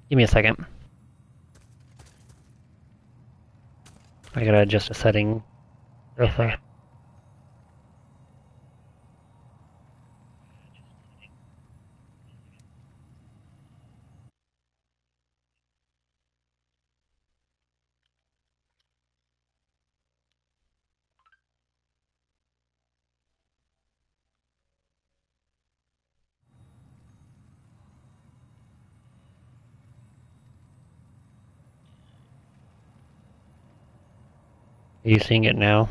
Give me a second. I gotta adjust a setting real fast. Are you seeing it now?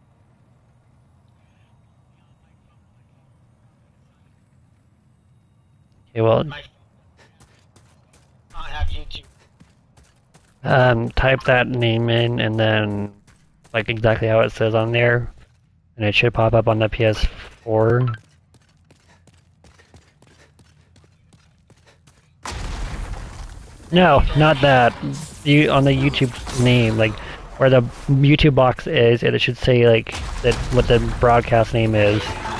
Okay, well, I have YouTube. type that name in and then like exactly how it says on there, and it should pop up on the PS4. No, not that. You on the YouTube name, like where the YouTube box is, it should say like that what the broadcast name is.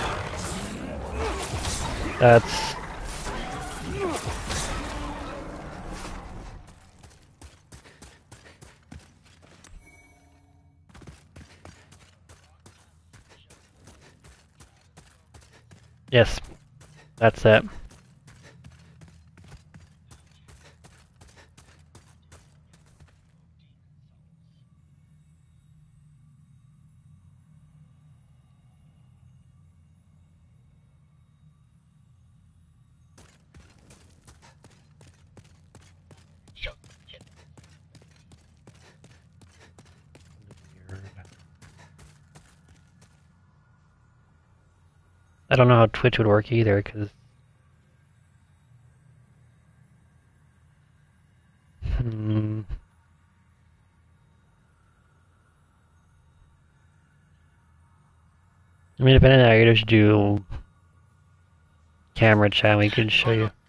That's yes, that's it. I don't know how Twitch would work either, because hmm, I mean, if anything, I could just do camera chat. We could show you.